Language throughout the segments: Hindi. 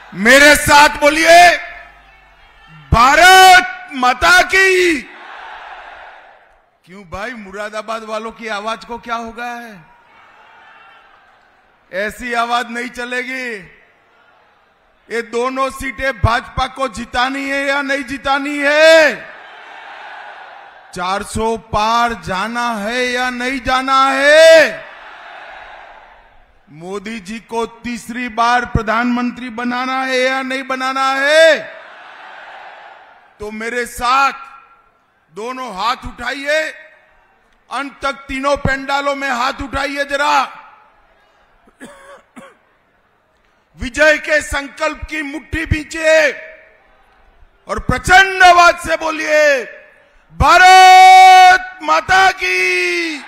मेरे साथ बोलिए, भारत माता की। क्यों भाई, मुरादाबाद वालों की आवाज को क्या हो गया है? ऐसी आवाज नहीं चलेगी। ये दोनों सीटें भाजपा को जितानी है या नहीं जितानी है? 400 पार जाना है या नहीं जाना है? मोदी जी को तीसरी बार प्रधानमंत्री बनाना है या नहीं बनाना है? तो मेरे साथ दोनों हाथ उठाइए, अंत तक तीनों पंडालों में हाथ उठाइए जरा। विजय के संकल्प की मुट्ठी बींचिए और प्रचंड आवाज से बोलिए, भारत माता की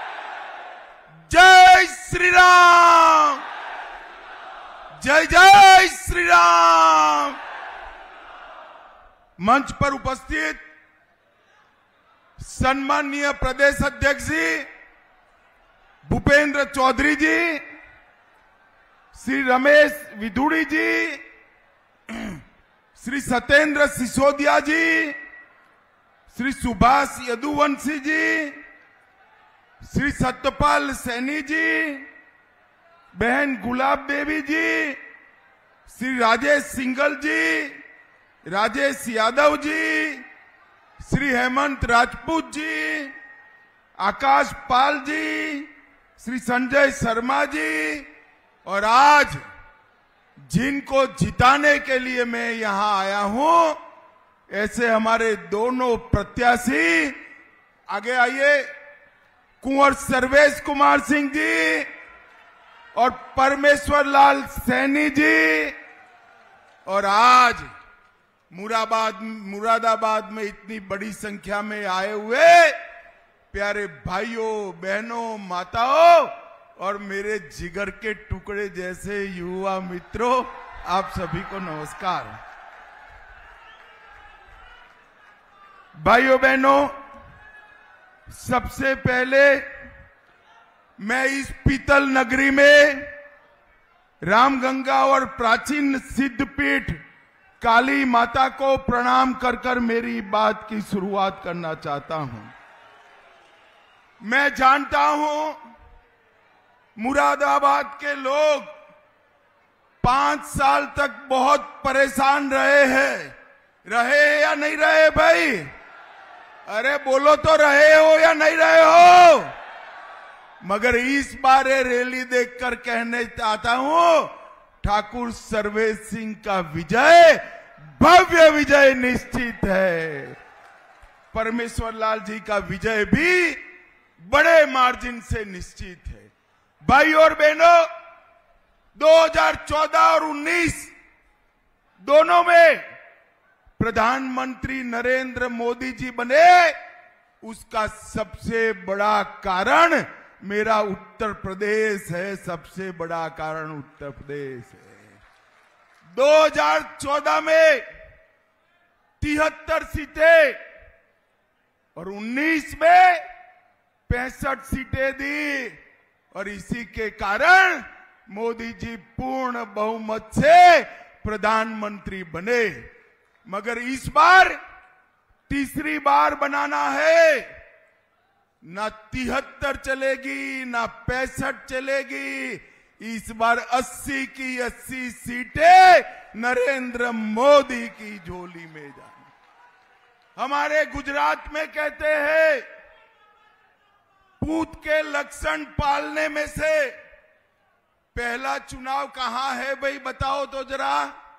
जय श्री राम, जय जय श्री राम। मंच पर उपस्थित सम्माननीय प्रदेश अध्यक्ष जी भूपेंद्र चौधरी जी, श्री रमेश विधुड़ी जी, श्री सत्येंद्र सिसोदिया जी, श्री सुभाष यदुवंशी जी, श्री सत्यपाल सैनी जी, बहन गुलाब देवी जी, श्री राजेश सिंघल जी, राजेश यादव जी, श्री हेमंत राजपूत जी, आकाश पाल जी, श्री संजय शर्मा जी, और आज जिनको जिताने के लिए मैं यहां आया हूं, ऐसे हमारे दोनों प्रत्याशी, आगे आइए, कुंवर सर्वेश कुमार सिंह जी और परमेश्वर लाल सैनी जी। और आज मुरादाबाद में इतनी बड़ी संख्या में आए हुए प्यारे भाइयों बहनों माताओं और मेरे जिगर के टुकड़े जैसे युवा मित्रों, आप सभी को नमस्कार। भाइयों बहनों, सबसे पहले मैं इस पीतल नगरी में रामगंगा और प्राचीन सिद्धपीठ काली माता को प्रणाम कर कर मेरी बात की शुरुआत करना चाहता हूं। मैं जानता हूं मुरादाबाद के लोग 5 साल तक बहुत परेशान रहे या नहीं रहे भाई? अरे बोलो तो, रहे हो या नहीं रहे हो? मगर इस बार रैली देखकर कहने चाहता हूं, ठाकुर सर्वेश सिंह का विजय, भव्य विजय निश्चित है। परमेश्वर लाल जी का विजय भी बड़े मार्जिन से निश्चित है। भाई और बहनों, 2014 और 19 दोनों में प्रधानमंत्री नरेंद्र मोदी जी बने, उसका सबसे बड़ा कारण मेरा उत्तर प्रदेश है। सबसे बड़ा कारण उत्तर प्रदेश है। 2014 में 73 सीटें और 19 में 65 सीटें दी और इसी के कारण मोदी जी पूर्ण बहुमत से प्रधानमंत्री बने। मगर इस बार तीसरी बार बनाना है, ना 73 चलेगी ना 65 चलेगी। इस बार 80 की 80 सीटें नरेंद्र मोदी की झोली में जाएंगी। हमारे गुजरात में कहते हैं, पूत के लक्षण पालने में से पहला चुनाव कहां है भाई? बताओ तो जरा,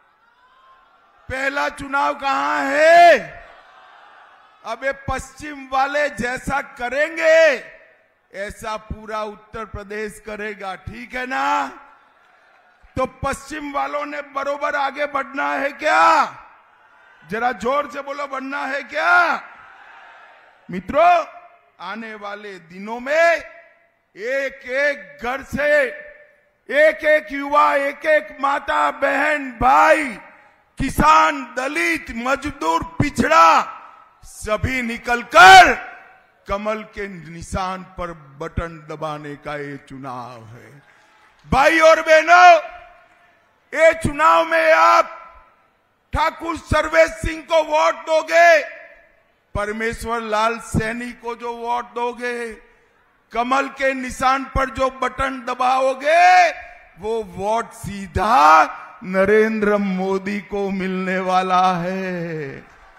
पहला चुनाव कहां है? अब ये पश्चिम वाले जैसा करेंगे ऐसा पूरा उत्तर प्रदेश करेगा, ठीक है ना? तो पश्चिम वालों ने बरोबर आगे बढ़ना है क्या? जरा जोर से बोलो, बढ़ना है क्या? मित्रों, आने वाले दिनों में एक एक घर से एक एक युवा, एक एक माता बहन भाई, किसान, दलित, मजदूर, पिछड़ा, सभी निकलकर कमल के निशान पर बटन दबाने का ये चुनाव है। भाई और बहनों, ये चुनाव में आप ठाकुर सर्वेश सिंह को वोट दोगे, परमेश्वर लाल सैनी को जो वोट दोगे, कमल के निशान पर जो बटन दबाओगे, वो वोट सीधा नरेंद्र मोदी को मिलने वाला है।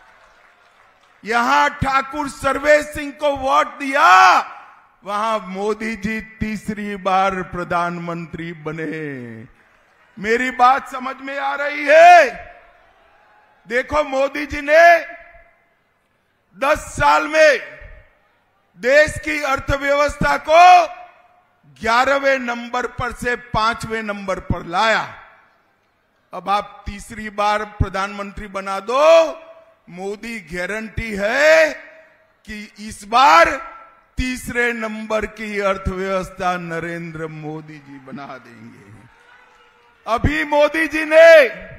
यहां ठाकुर सर्वेश सिंह को वोट दिया, वहां मोदी जी तीसरी बार प्रधानमंत्री बने। मेरी बात समझ में आ रही है? देखो, मोदी जी ने 10 साल में देश की अर्थव्यवस्था को 11वें नंबर पर से 5वें नंबर पर लाया। अब आप तीसरी बार प्रधानमंत्री बना दो, मोदी गारंटी है कि इस बार तीसरे नंबर की अर्थव्यवस्था नरेंद्र मोदी जी बना देंगे। अभी मोदी जी ने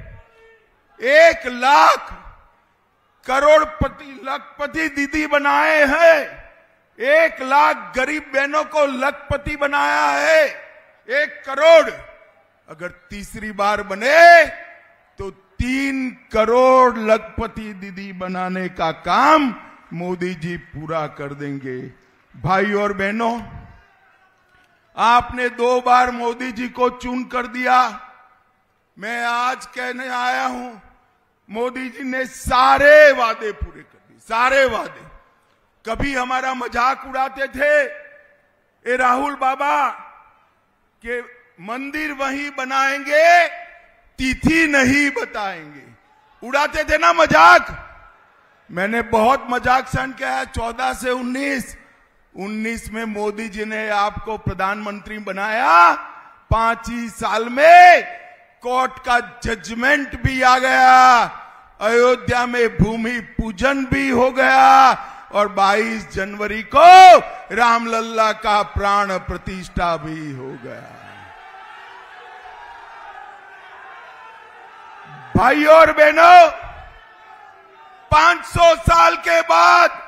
1 लाख करोड़पति लखपति दीदी बनाए हैं, 1 लाख गरीब बहनों को लखपति बनाया है। 1 करोड़ अगर तीसरी बार बने तो 3 करोड़ लखपति दीदी बनाने का काम मोदी जी पूरा कर देंगे। भाई और बहनों, आपने 2 बार मोदी जी को चुन कर दिया। मैं आज कहने आया हूं, मोदी जी ने सारे वादे पूरे कर दिए, सारे वादे। कभी हमारा मजाक उड़ाते थे, ए राहुल बाबा के मंदिर वहीं बनाएंगे, तिथि नहीं बताएंगे, उड़ाते थे ना मजाक। मैंने बहुत मजाक सहन किया। 14 से 19 में मोदी जी ने आपको प्रधानमंत्री बनाया। 5 ही साल में कोर्ट का जजमेंट भी आ गया, अयोध्या में भूमि पूजन भी हो गया और 22 जनवरी को रामलल्ला का प्राण प्रतिष्ठा भी हो गया। भाइयों और बहनों, 500 साल के बाद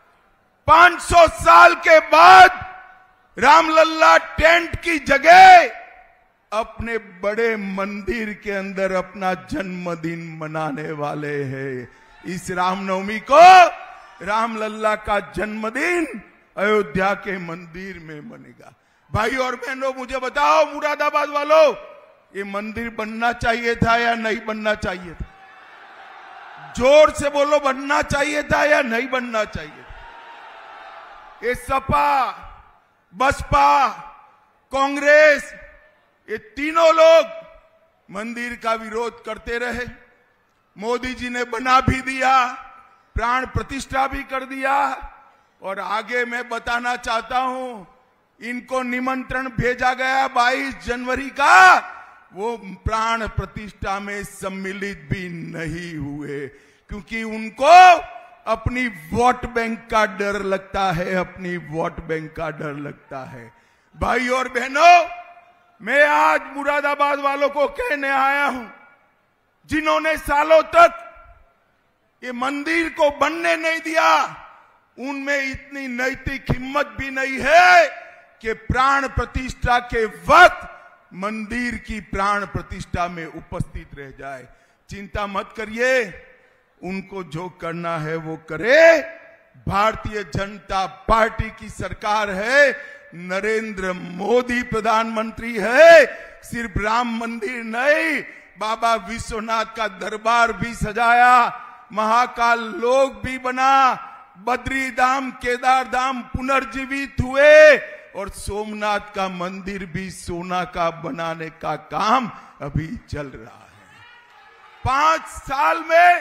500 साल के बाद रामलल्ला टेंट की जगह अपने बड़े मंदिर के अंदर अपना जन्मदिन मनाने वाले हैं। इस रामनवमी को रामलल्ला का जन्मदिन अयोध्या के मंदिर में बनेगा। भाई और बहनों, मुझे बताओ मुरादाबाद वालों, ये मंदिर बनना चाहिए था या नहीं बनना चाहिए था? जोर से बोलो, बनना चाहिए था या नहीं बनना चाहिए था? ये सपा, बसपा, कांग्रेस, ये तीनों लोग मंदिर का विरोध करते रहे। मोदी जी ने बना भी दिया, प्राण प्रतिष्ठा भी कर दिया। और आगे मैं बताना चाहता हूं, इनको निमंत्रण भेजा गया 22 जनवरी का, वो प्राण प्रतिष्ठा में सम्मिलित भी नहीं हुए, क्योंकि उनको अपनी वोट बैंक का डर लगता है, अपनी वोट बैंक का डर लगता है। भाई और बहनों, मैं आज मुरादाबाद वालों को कहने आया हूं, जिन्होंने सालों तक ये मंदिर को बनने नहीं दिया, उनमें इतनी नैतिक हिम्मत भी नहीं है कि प्राण प्रतिष्ठा के वक्त मंदिर की प्राण प्रतिष्ठा में उपस्थित रह जाए। चिंता मत करिए, उनको जो करना है वो करे। भारतीय जनता पार्टी की सरकार है, नरेंद्र मोदी प्रधानमंत्री है। सिर्फ राम मंदिर नहीं, बाबा विश्वनाथ का दरबार भी सजाया, महाकाल लोक भी बना, बद्री धाम, केदार धाम पुनर्जीवित हुए और सोमनाथ का मंदिर भी सोना का बनाने का काम अभी चल रहा है। 5 साल में,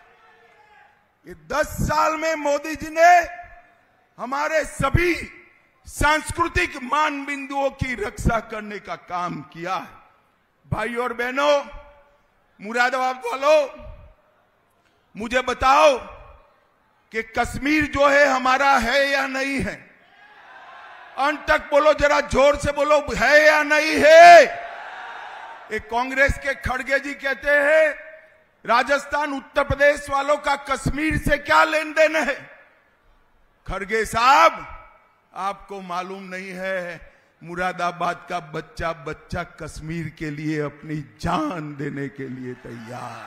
ये 10 साल में मोदी जी ने हमारे सभी सांस्कृतिक मान बिंदुओं की रक्षा करने का काम किया है। भाई और बहनों, मुरादाबाद वालों, मुझे बताओ कि कश्मीर जो है हमारा है या नहीं है? अंत तक बोलो, जरा जोर से बोलो, है या नहीं है? एक कांग्रेस के खड़गे जी कहते हैं राजस्थान उत्तर प्रदेश वालों का कश्मीर से क्या लेन देन है? खड़गे साहब, आपको मालूम नहीं है, मुरादाबाद का बच्चा बच्चा कश्मीर के लिए अपनी जान देने के लिए तैयार।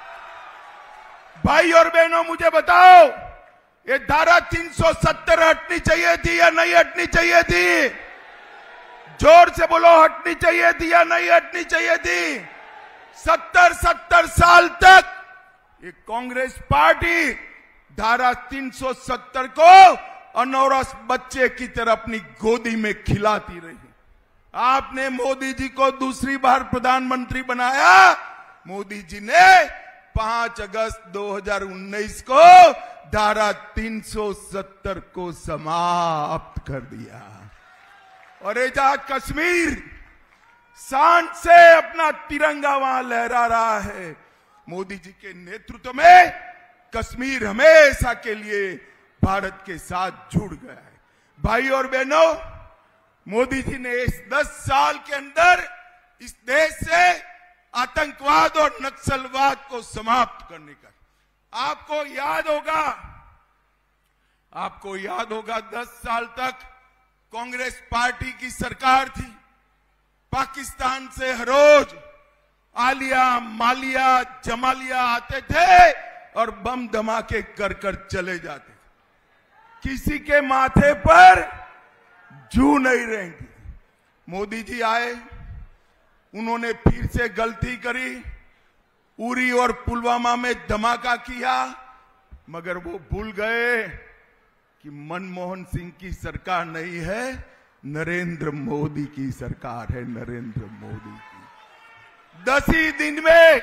भाई और बहनों, मुझे बताओ, ये धारा 370 हटनी चाहिए थी या नहीं हटनी चाहिए थी? जोर से बोलो, हटनी चाहिए थी या नहीं हटनी चाहिए थी? 70 साल तक ये कांग्रेस पार्टी धारा 370 को अनौरस बच्चे की तरह अपनी गोदी में खिलाती रही। आपने मोदी जी को दूसरी बार प्रधानमंत्री बनाया। मोदी जी ने 5 अगस्त 2019 को धारा 370 को समाप्त कर दिया। और ये जहां कश्मीर शान से अपना तिरंगा वहां लहरा रहा है, मोदी जी के नेतृत्व में कश्मीर हमेशा के लिए भारत के साथ जुड़ गया है। भाई और बहनों, मोदी जी ने इस 10 साल के अंदर इस देश से आतंकवाद और नक्सलवाद को समाप्त करने का, आपको याद होगा 10 साल तक कांग्रेस पार्टी की सरकार थी। पाकिस्तान से हर रोज आलिया, मालिया, जमालिया आते थे और बम धमाके कर चले जाते थे। किसी के माथे पर जू नहीं रहेंगी। मोदी जी आए, उन्होंने फिर से गलती करी, उरी और पुलवामा में धमाका किया, मगर वो भूल गए कि मनमोहन सिंह की सरकार नहीं है, नरेंद्र मोदी की सरकार है। नरेंद्र मोदी की 10 ही दिन में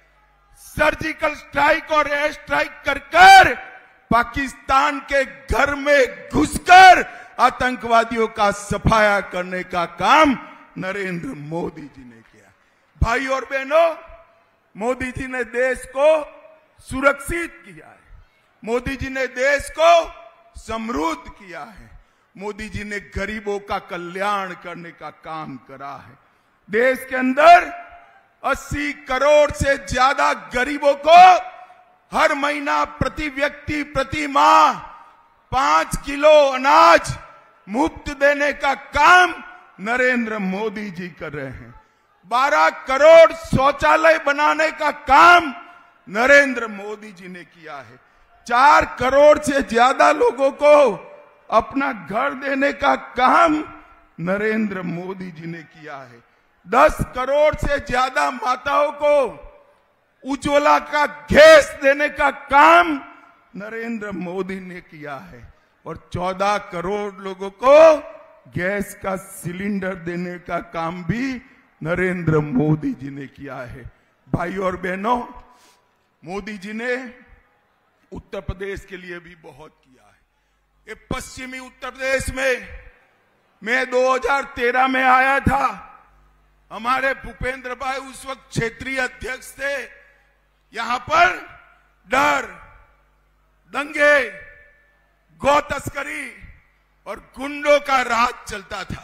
सर्जिकल स्ट्राइक और एयर स्ट्राइक कर पाकिस्तान के घर में घुसकर आतंकवादियों का सफाया करने का काम नरेंद्र मोदी जी ने किया। भाई और बहनों, मोदी जी ने देश को सुरक्षित किया है। मोदी जी ने देश को समृद्ध किया है। मोदी जी ने गरीबों का कल्याण करने का काम करा है। देश के अंदर 80 करोड़ से ज्यादा गरीबों को हर महीना प्रति व्यक्ति प्रति माह 5 किलो अनाज मुफ्त देने का काम नरेंद्र मोदी जी कर रहे हैं। 12 करोड़ शौचालय बनाने का काम नरेंद्र मोदी जी ने किया है। 4 करोड़ से ज्यादा लोगों को अपना घर देने का काम नरेंद्र मोदी जी ने किया है। 10 करोड़ से ज्यादा माताओं को उज्ज्वला का गैस देने का काम नरेंद्र मोदी ने किया है और 14 करोड़ लोगों को गैस का सिलेंडर देने का काम भी नरेंद्र मोदी जी ने किया है। भाई और बहनों, मोदी जी ने उत्तर प्रदेश के लिए भी बहुत किया है। ये पश्चिमी उत्तर प्रदेश में मैं 2013 में आया था। हमारे भूपेंद्र भाई उस वक्त क्षेत्रीय अध्यक्ष थे। यहां पर डर, दंगे, गौ तस्करी और गुंडों का राज चलता था।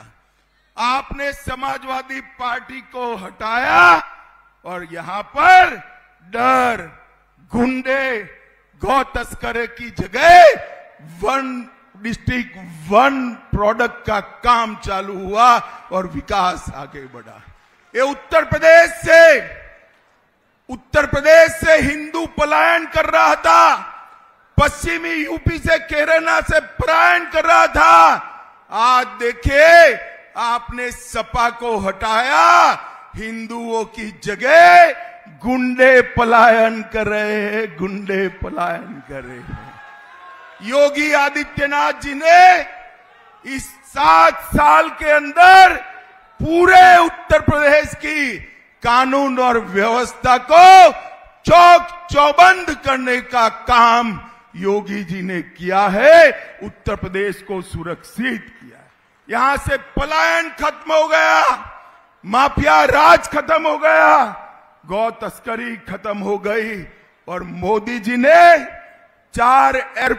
आपने समाजवादी पार्टी को हटाया और यहां पर डर, गुंडे, गौ तस्करी की जगह 1 डिस्ट्रिक्ट 1 प्रोडक्ट का काम चालू हुआ और विकास आगे बढ़ा। ये उत्तर प्रदेश से हिंदू पलायन कर रहा था, पश्चिमी यूपी से केरला से पलायन कर रहा था। आज देखिए, आपने सपा को हटाया, हिंदुओं की जगह गुंडे पलायन कर रहे हैं, गुंडे पलायन कर रहे हैं। योगी आदित्यनाथ जी ने इस 7 साल के अंदर पूरे उत्तर प्रदेश की कानून और व्यवस्था को चौक चौबंद करने का काम योगी जी ने किया है। उत्तर प्रदेश को सुरक्षित किया है। यहां से पलायन खत्म हो गया, माफिया राज खत्म हो गया, गौ तस्करी खत्म हो गई और मोदी जी ने 4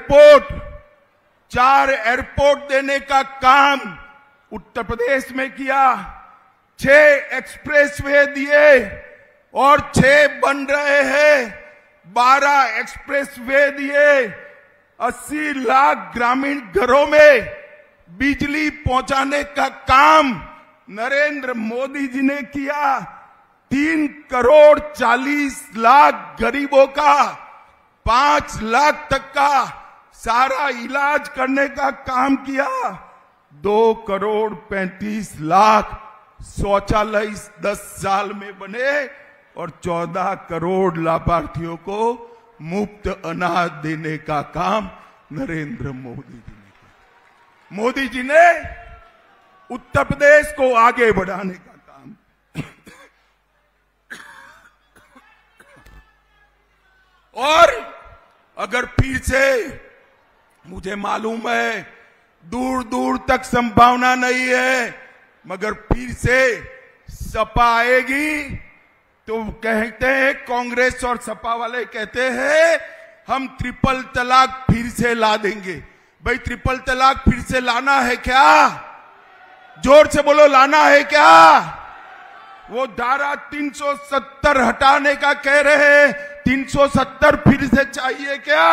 एयरपोर्ट देने का काम उत्तर प्रदेश में किया। 6 एक्सप्रेसवे दिए और 6 बन रहे हैं। 12 एक्सप्रेसवे दिए। 80 लाख ग्रामीण घरों में बिजली पहुंचाने का काम नरेंद्र मोदी जी ने किया। 3 करोड़ 40 लाख गरीबों का 5 लाख तक का सारा इलाज करने का काम किया। 2 करोड़ 35 लाख शौचालय 10 साल में बने और 14 करोड़ लाभार्थियों को मुफ्त अनाज देने का काम नरेंद्र मोदी जी ने किया। मोदी जी ने उत्तर प्रदेश को आगे बढ़ाने का काम और अगर फिर से, मुझे मालूम है दूर दूर तक संभावना नहीं है, मगर फिर से सपा आएगी तो कहते हैं, कांग्रेस और सपा वाले कहते हैं हम ट्रिपल तलाक फिर से ला देंगे। भाई ट्रिपल तलाक फिर से लाना है क्या? जोर से बोलो, लाना है क्या? वो धारा 370 हटाने का कह रहे हैं, 370 फिर से चाहिए क्या?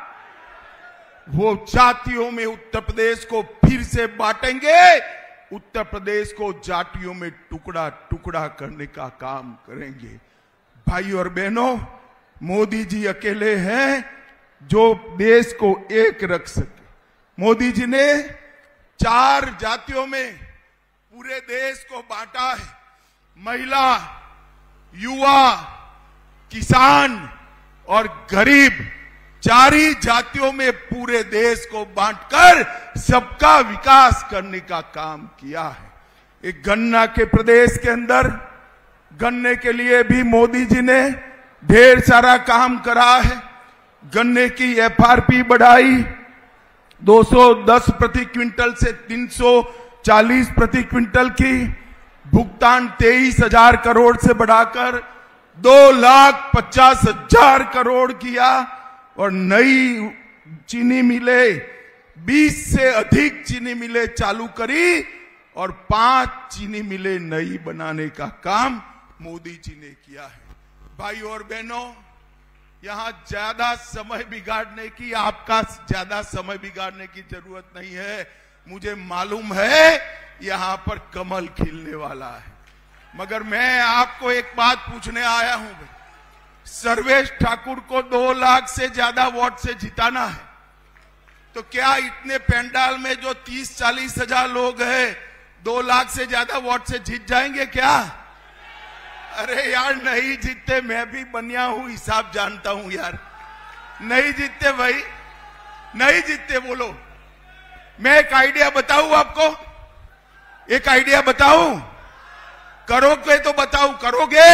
वो जातियों में उत्तर प्रदेश को फिर से बांटेंगे, उत्तर प्रदेश को जातियों में टुकड़ा टुकड़ा करने का काम करेंगे। भाई और बहनों, मोदी जी अकेले हैं जो देश को एक रख सके। मोदी जी ने 4 जातियों में पूरे देश को बांटा है। महिला, युवा, किसान और गरीब, 4 ही जातियों में पूरे देश को बांटकर सबका विकास करने का काम किया है। एक गन्ना के प्रदेश के अंदर गन्ने के लिए भी मोदी जी ने ढेर सारा काम करा है। गन्ने की एफआरपी बढ़ाई 210 प्रति क्विंटल से 340 प्रति क्विंटल की, भुगतान 23,000 करोड़ से बढ़ाकर 2,50,000 करोड़ किया और नई चीनी मिलें 20 से अधिक चीनी मिलें चालू करी और 5 चीनी मिलें नई बनाने का काम मोदी जी ने किया है। भाई और बहनों, यहां ज्यादा समय बिगाड़ने की, आपका ज्यादा समय बिगाड़ने की जरूरत नहीं है। मुझे मालूम है यहां पर कमल खिलने वाला है, मगर मैं आपको एक बात पूछने आया हूं। सर्वेश ठाकुर को 2 लाख से ज्यादा वोट से जिताना है, तो क्या इतने पंडाल में जो 30-40 हजार लोग हैं 2 लाख से ज्यादा वोट से जीत जाएंगे क्या? अरे यार नहीं जीतते, मैं भी बनिया हूं, हिसाब जानता हूं यार। नहीं जीतते भाई, नहीं जीतते। बोलो, मैं एक आइडिया बताऊं आपको, एक आइडिया बताऊं? करोगे तो बताओ, करोगे?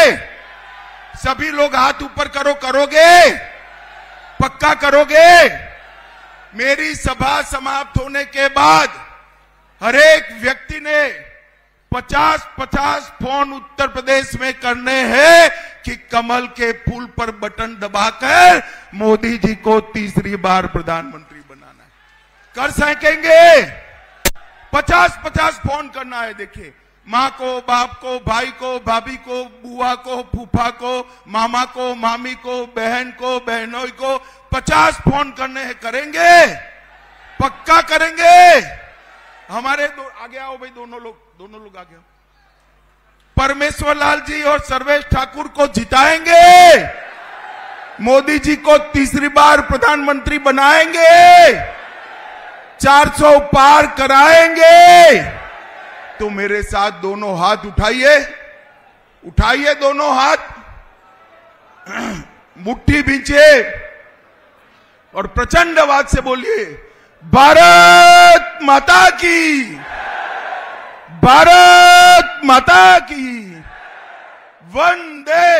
सभी लोग हाथ ऊपर करो, करोगे? पक्का करोगे? मेरी सभा समाप्त होने के बाद हर एक व्यक्ति ने 50-50 फोन उत्तर प्रदेश में करने हैं कि कमल के फूल पर बटन दबाकर मोदी जी को तीसरी बार प्रधानमंत्री बनाना है। कर सकेंगे? 50-50 फोन करना है। देखिए, माँ को, बाप को, भाई को, भाभी को, बुआ को, फूफा को, मामा को, मामी को, बहन को, बहनों को 50 फोन करने हैं। करेंगे? पक्का करेंगे? हमारे आगे आओ भाई, दोनों लोग आगे आओ। परमेश्वर लाल जी और सर्वेश ठाकुर को जिताएंगे, मोदी जी को तीसरी बार प्रधानमंत्री बनाएंगे, 400 पार कराएंगे। तो मेरे साथ दोनों हाथ उठाइए, उठाइए दोनों हाथ, मुट्ठी बींचिए और प्रचंड आवाज से बोलिए, भारत माता की, भारत माता की, वंदे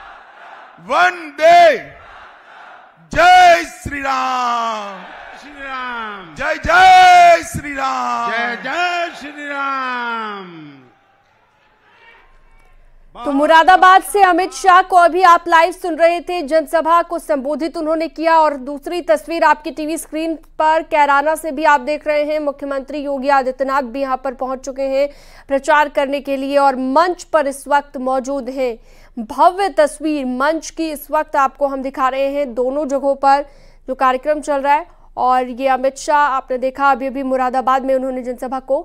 वंदे, जय श्री राम, श्री राम, जय जय श्री राम, जय जय श्री राम। तो मुरादाबाद से अमित शाह को अभी आप लाइव सुन रहे थे, जनसभा को संबोधित उन्होंने किया। और दूसरी तस्वीर आपकी टीवी स्क्रीन पर कैराना से भी आप देख रहे हैं, मुख्यमंत्री योगी आदित्यनाथ भी यहां पर पहुंच चुके हैं प्रचार करने के लिए और मंच पर इस वक्त मौजूद हैं। भव्य तस्वीर मंच की इस वक्त आपको हम दिखा रहे हैं, दोनों जगहों पर जो कार्यक्रम चल रहा है। और ये अमित शाह आपने देखा अभी अभी मुरादाबाद में उन्होंने जनसभा को